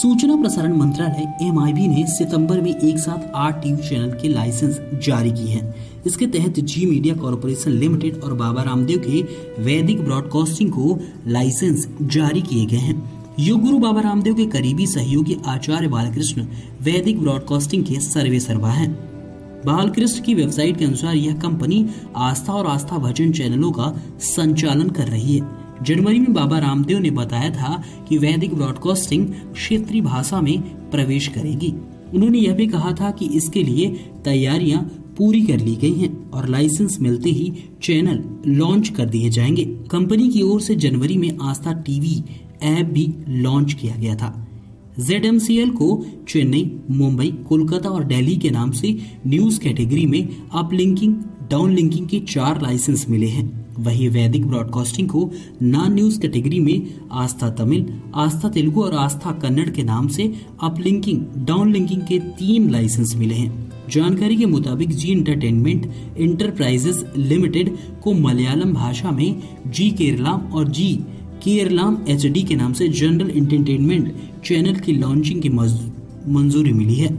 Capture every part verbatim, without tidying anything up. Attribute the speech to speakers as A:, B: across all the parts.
A: सूचना प्रसारण मंत्रालय एम आई बी ने सितंबर में एक साथ आठ टीवी चैनल के लाइसेंस जारी किए हैं। इसके तहत जी मीडिया कॉर्पोरेशन लिमिटेड और बाबा रामदेव के वैदिक ब्रॉडकास्टिंग को लाइसेंस जारी किए गए हैं। योग गुरु बाबा रामदेव के करीबी सहयोगी आचार्य बालकृष्ण वैदिक ब्रॉडकास्टिंग के सर्वे सर्वा हैं। बालकृष्ण की वेबसाइट के अनुसार यह कंपनी आस्था और आस्था भजन चैनलों का संचालन कर रही है। जनवरी में बाबा रामदेव ने बताया था कि वैदिक ब्रॉडकास्टिंग क्षेत्रीय भाषा में प्रवेश करेगी। उन्होंने यह भी कहा था कि इसके लिए तैयारियां पूरी कर ली गई हैं और लाइसेंस मिलते ही चैनल लॉन्च कर दिए जाएंगे। कंपनी की ओर से जनवरी में आस्था टीवी ऐप भी लॉन्च किया गया था। जेड एम सी एल को चेन्नई, मुंबई, कोलकाता और दिल्ली के नाम से न्यूज कैटेगरी में अपलिंकिंग, डाउनलिंकिंग के चार लाइसेंस मिले हैं। वहीं वैदिक ब्रॉडकास्टिंग को नॉन न्यूज कैटेगरी में आस्था तमिल, आस्था तेलुगु और आस्था कन्नड़ के नाम से अपलिंकिंग, डाउनलिंकिंग के तीन लाइसेंस मिले हैं। जानकारी के मुताबिक जी एंटरटेनमेंट इंटरप्राइजेस लिमिटेड को मलयालम भाषा में जी केरलाम और जी केरलाम एच डी के नाम से जनरल एंटरटेनमेंट चैनल की लॉन्चिंग की मंजूरी मिली है।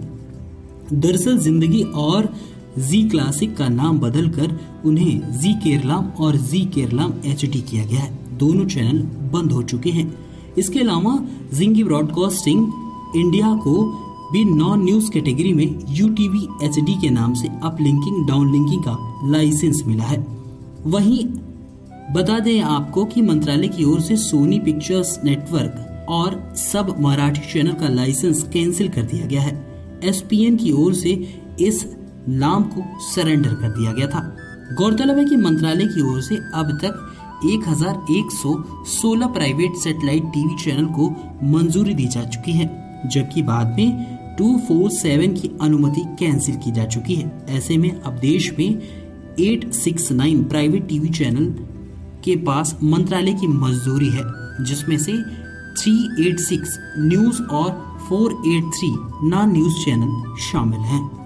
A: दरअसल जिंदगी और जी क्लासिक का नाम बदलकर उन्हें जी केरलाम और जी केरलाम एच डी किया गया है। दोनों चैनल बंद हो चुके हैं। इसके अलावा जिंगी ब्रॉडकास्टिंग इंडिया को भी नॉन न्यूज कैटेगरी में U T V H D के नाम से अपलिंकिंग, डाउनलिंकिंग का लाइसेंस मिला है। वहीं बता दें आपको कि मंत्रालय की ओर से सोनी पिक्चर्स नेटवर्क और सब मराठी चैनल का लाइसेंस कैंसिल कर दिया गया है। एस पी एन की ओर से इस नाम को सरेंडर कर दिया गया था। गौरतलब है कि मंत्रालय की ओर से अब तक एक हज़ार एक सौ सोलह प्राइवेट सैटेलाइट टीवी चैनल को मंजूरी दी जा चुकी है, जबकि बाद में दो सौ सैंतालीस की अनुमति कैंसिल की जा चुकी है। ऐसे में अब देश में आठ सौ उनहत्तर प्राइवेट टीवी चैनल के पास मंत्रालय की मंजूरी है, जिसमें से तीन सौ छियासी न्यूज और चार सौ तिरासी नॉन न्यूज चैनल शामिल हैं।